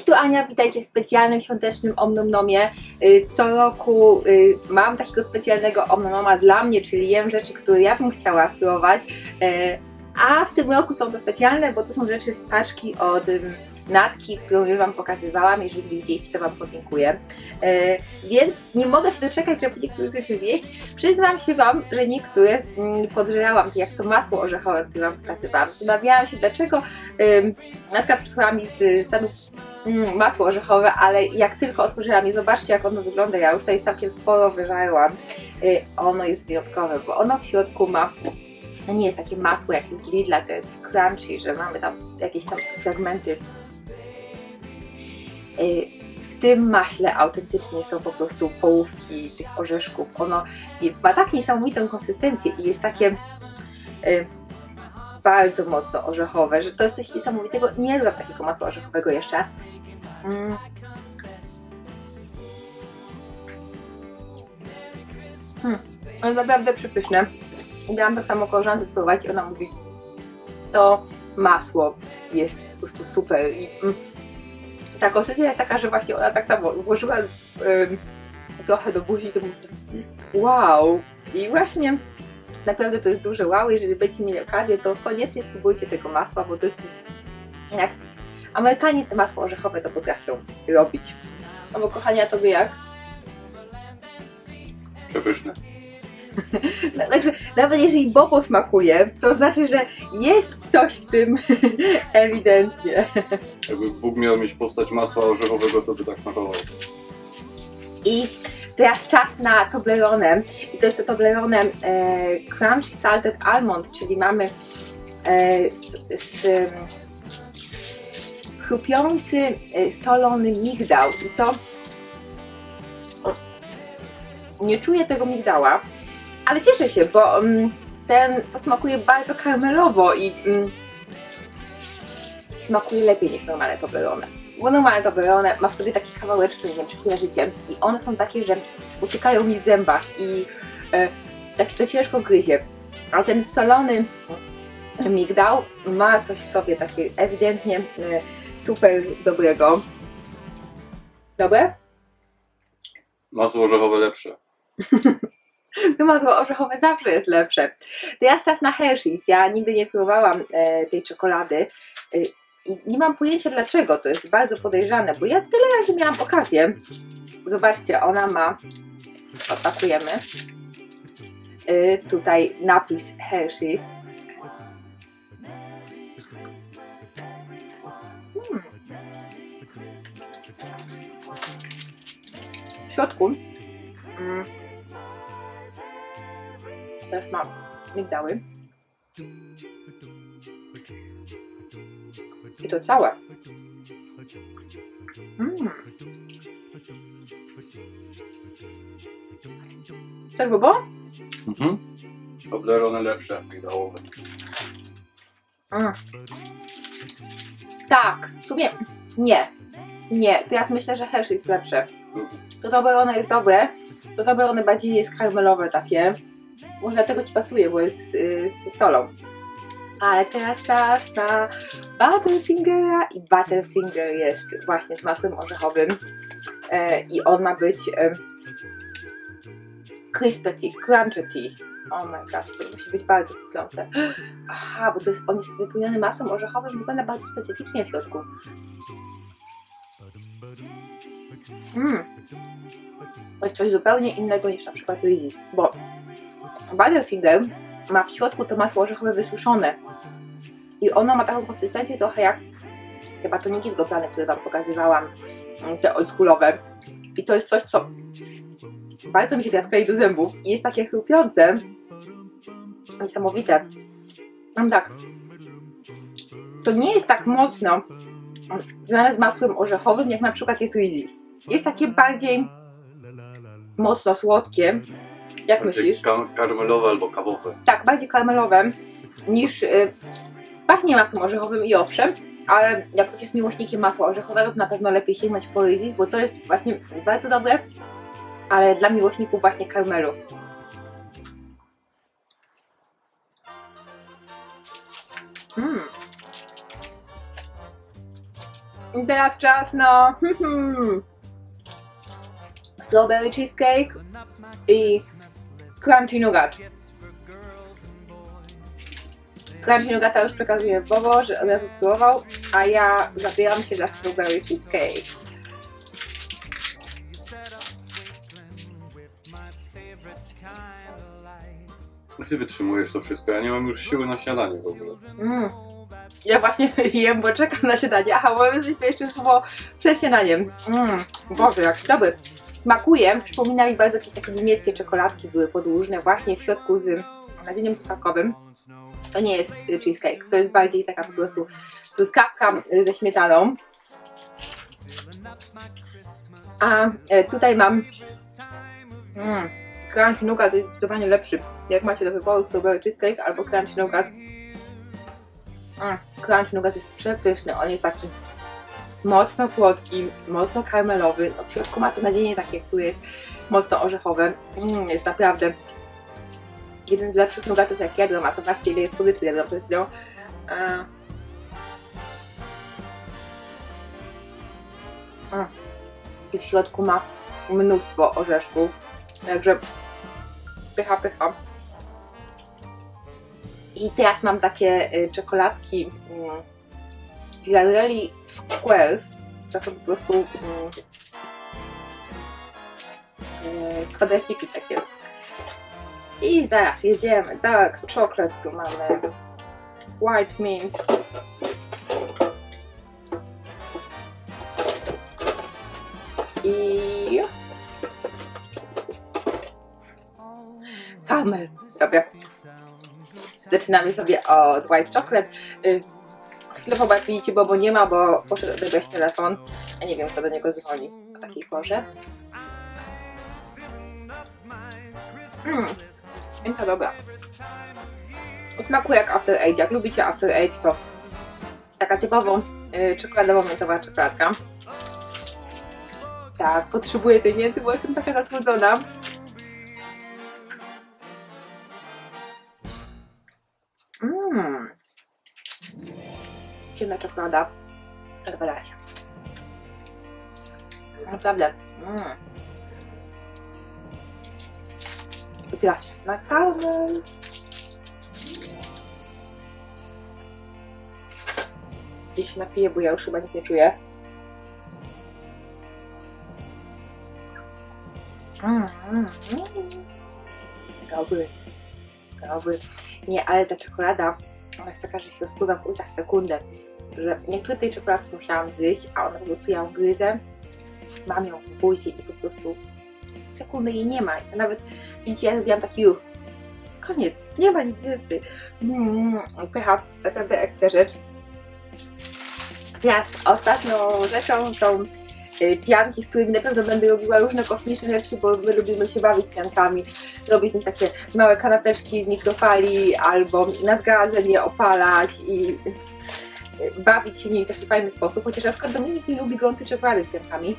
Cześć, tu Ania, witajcie w specjalnym świątecznym Omnomnomie. Co roku mam takiego specjalnego Omnomnoma dla mnie, czyli jem rzeczy, które ja bym chciała spróbować. A w tym roku są to specjalne, bo to są rzeczy z paczki od Natki, którą już Wam pokazywałam. Jeżeli widzieliście, to Wam podziękuję. Więc nie mogę się doczekać, żeby niektóre rzeczy zjeść. Przyznam się Wam, że niektóre podżerałam, jak to masło orzechowe, które Wam pokazywałam. Zastanawiałam się, dlaczego Natka przysłała mi z Stanów masło orzechowe, ale jak tylko otworzyłam je, zobaczcie, jak ono wygląda. Ja już tutaj całkiem sporo wyżarłam. Ono jest wyjątkowe, bo ono w środku ma... No nie jest takie masło jak jest z Lidla, te crunchy, że mamy tam jakieś tam fragmenty. W tym maśle autentycznie są po prostu połówki tych orzeszków. Ono ma tak niesamowitą konsystencję i jest takie bardzo mocno orzechowe, że to jest coś niesamowitego. Nie znam takiego masła orzechowego jeszcze. To jest naprawdę przepyszne. Dałam tak samo koleżance spróbować i ona mówi, to masło jest po prostu super i ta konsystencja jest taka, że właśnie ona tak samo włożyła trochę do buzi i to mówi, wow, i właśnie naprawdę to jest duże wow. Jeżeli będziecie mieli okazję, to koniecznie spróbujcie tego masła, bo to jest jak Amerykanie te masło orzechowe to potrafią robić. No bo kochani, a tobie jak? Przepyszne. No, także nawet jeżeli bobo smakuje, to znaczy, że jest coś w tym ewidentnie. Jakby Bóg miał mieć postać masła orzechowego, to by tak smakowało. I teraz czas na Toblerone. I to jest to Toblerone Crunchy Salted Almond, czyli mamy chrupiący, solony migdał. I to nie czuję tego migdała, ale cieszę się, bo to smakuje bardzo karmelowo i smakuje lepiej niż normalne Toblerone. Bo normalne Toblerone ma w sobie takie kawałeczki, nie wiem czy kojarzycie, i one są takie, że uciekają mi w zębach i tak się to ciężko gryzie. A ten solony migdał ma coś w sobie takie ewidentnie super dobrego. Dobre? Masło orzechowe lepsze. To masło orzechowe zawsze jest lepsze. Teraz czas na Hershey's. Ja nigdy nie próbowałam tej czekolady i nie mam pojęcia dlaczego. To jest bardzo podejrzane, bo ja tyle razy miałam okazję. Zobaczcie, ona ma... Odpakujemy. Tutaj napis Hershey's. W środku też mam migdały i to całe. Chcesz bobo? Toblerone lepsze, migdałowe. Tak, w sumie nie, teraz myślę, że Hershey jest lepsze. To Toblerone jest dobre, to Toblerone bardziej jest karmelowe takie. Może dlatego Ci pasuje, bo jest z solą. Ale teraz czas na Butterfingera i Butterfinger jest właśnie z masłem orzechowym i on ma być crispy, crunchy. Oh my gosh, to musi być bardzo kupiące. Aha, bo on jest wypełniony masłem orzechowym, wygląda bardzo specyficznie w środku. To jest coś zupełnie innego niż na przykład Reese's, bo Butterfinger ma w środku to masło orzechowe wysuszone i ono ma taką konsystencję trochę jak te batoniki zgotowne, które Wam pokazywałam, te oldschoolowe, i to jest coś, co bardzo mi się teraz klei do zębów i jest takie chrupiące, niesamowite. Tak, to nie jest tak mocno związane z masłem orzechowym, jak na przykład jest Reese's. Jest takie bardziej mocno słodkie. Jak bardziej myślisz? Karmelowe albo kawowe. Tak, bardziej karmelowe niż pachnie masłem orzechowym i owszem, ale jak ktoś jest miłośnikiem masła orzechowego, to na pewno lepiej sięgnąć po Reese's, bo to jest właśnie bardzo dobre, ale dla miłośników właśnie karmelu. Teraz czas na strawberry cheesecake i crunchy nougat. Crunchy nougata już przekazuję Bobo, że od razu spróbował, a ja zabieram się za strawberry cheesecake. Jak ty wytrzymujesz to wszystko? Ja nie mam już siły na śniadanie w ogóle. Ja właśnie jem, bo czekam na śniadanie, a bo jesteśmy jeszcze słowo przed śniadaniem. Boże, jak dobry. Smakuje, przypomina mi bardzo jakieś takie niemieckie czekoladki, były podłużne właśnie w środku z nadzieniem truskawkowym. To nie jest cheesecake, to jest bardziej taka po prostu truskawka ze śmietaną. A tutaj mam crunchy nougat, to jest zdecydowanie lepszy. Jak macie do wyboru strawberry cheesecake albo crunchy nougat. Crunchy nougat jest przepyszny, on jest taki mocno słodki, mocno karmelowy. No, w środku ma to nadzienie takie, które jest mocno orzechowe. Jest naprawdę jeden z lepszych nougatów jak jadłam, a to zobaczcie ile jest słodyczy jadłam przed chwilą. I w środku ma mnóstwo orzeszków, także pycha, pycha. I teraz mam takie czekoladki Ghirardelli Squares, to są po prostu kwadraciki takie. I zaraz jedziemy, dark chocolate, tu mamy white mint. I karmel. Dobra. Zaczynamy sobie od white chocolate. Chwilowo, jak widzicie, Bobo nie ma, bo poszedł odebrać telefon. Ja nie wiem, kto do niego dzwoni o takiej porze. To dobra. Smakuje jak After Eight. Jak lubicie After Eight, to taka typową czekoladowo-miętowa czekoladka. Tak, potrzebuję tej mięty, bo jestem taka zasłodzona. Ciemna czekolada. Rewelacja. Naprawdę. I teraz czas na karmel. Gdzieś się napiję, bo ja już chyba nic nie czuję. Dobry. Dobry. Nie, ale ta czekolada, ona jest taka, że się rozpływa w ustach sekundę. Że niektóre tej czekoladki musiałam zjeść, a ona po prostu ja ją gryzę, mam ją w buzi i po prostu sekundy jej nie ma. Ja nawet, widzicie, ja zrobiłam taki ruch. Koniec, nie ma nic więcej. Pycha, naprawdę ekstra rzecz. Teraz ostatnią rzeczą są pianki, z którymi na pewno będę robiła różne kosmiczne rzeczy, bo my lubimy się bawić piankami, robić z nich takie małe kanapeczki w mikrofali albo nad gazem je opalać i bawić się nimi w taki fajny sposób, chociaż na przykład Dominik nie lubi gorącej czekolady z piankami.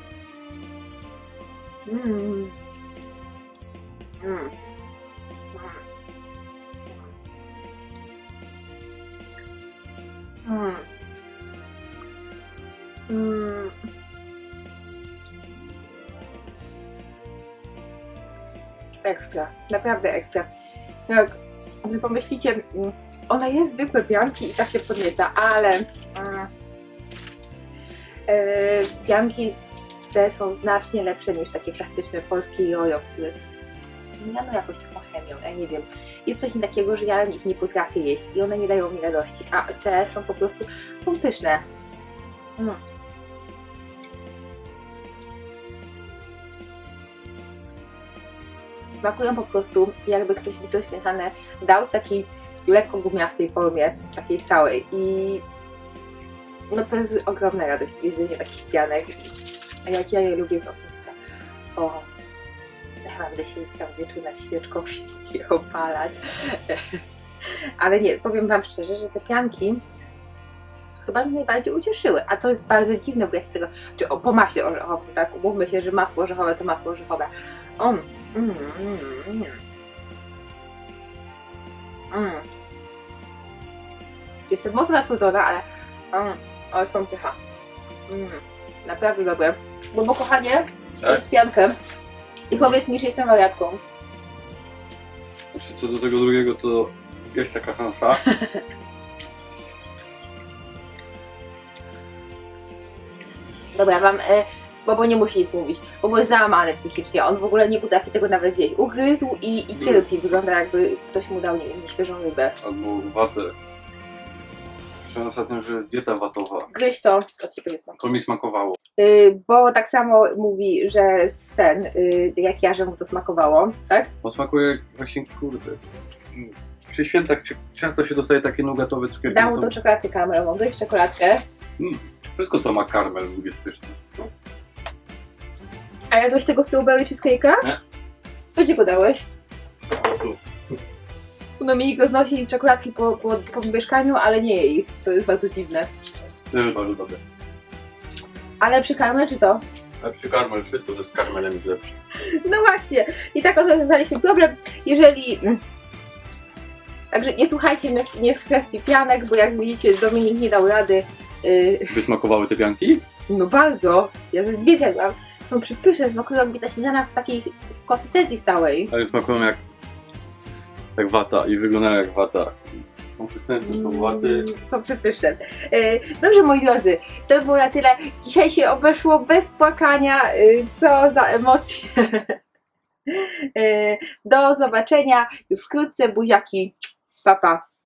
Ekstra, naprawdę ekstra. Jak gdy pomyślicie, ona jest zwykłe pianki i tak się podnieca, ale pianki te są znacznie lepsze niż takie klasyczne polskie jojo, które jest zmieniano jakoś taką chemią, ja nie wiem. Jest coś takiego, że ja ich nie potrafię jeść i one nie dają mi radości, a te są po prostu, są pyszne. Smakują po prostu, jakby ktoś mi to śmietanę dał w takiej lekko gumiastej formie, takiej całej i no to jest ogromna radość jedzenie takich pianek, a jak ja je lubię z ocieska. O, naprawdę się cały wieczór nad świeczką i opalać. Ale nie, powiem wam szczerze, że te pianki chyba mnie najbardziej ucieszyły, a to jest bardzo dziwne, bo ja się tego, czy po maśle orzechowym, tak, umówmy się, że masło orzechowe to masło orzechowe. Jestem mocno zasłodzona, ale są pycha. Naprawdę dobre. Bo kochanie, Tak? jedz piankę i powiedz mi, że jestem wariatką. Znaczy, co do tego drugiego, to jest taka szansa. Dobra, Bobo nie musi nic mówić. Bobo jest załamany psychicznie, on w ogóle nie potrafi tego nawet zjeść. Ugryzł i cierpi, wygląda jakby ktoś mu dał, nie wiem, świeżą rybę. Albo watę. Słyszałem ostatnio, że jest dieta watowa. Gryź to ci będzie smakowało. To mi smakowało. Bo tak samo mówi, że jak ja, że mu to smakowało, tak? On smakuje właśnie, kurde. Przy świętach często się dostaje takie nugatowe cukierki. Dam mu tą czekoladkę karamelową, gryź czekoladkę. Wszystko co ma karmel lubię pyszne. A jadłeś tego strawberry cheesecake'a? Nie. Co ci go dałeś? Tu. Dominik roznosi czekoladki po mieszkaniu, ale nie je ich. To jest bardzo dziwne. To jest bardzo dobre. Ale przy karmel czy to? A przy karmel wszystko to z karmelem jest lepsze. No właśnie. I tak rozwiązaliśmy problem. Jeżeli... Także nie słuchajcie mnie w kwestii pianek, bo jak widzicie Dominik nie dał rady. Wysmakowały te pianki? No bardzo. Ja ze dwie zjadłam. Są przepyszne, smakują jakby ta śmietana w takiej konsystencji stałej. Ale smakują jak wata i wyglądają jak wata. Konsystencje są waty. Są przepyszne. Dobrze moi drodzy, to było na tyle. Dzisiaj się obeszło bez płakania. Co za emocje. Do zobaczenia już wkrótce. Buziaki. Pa, pa.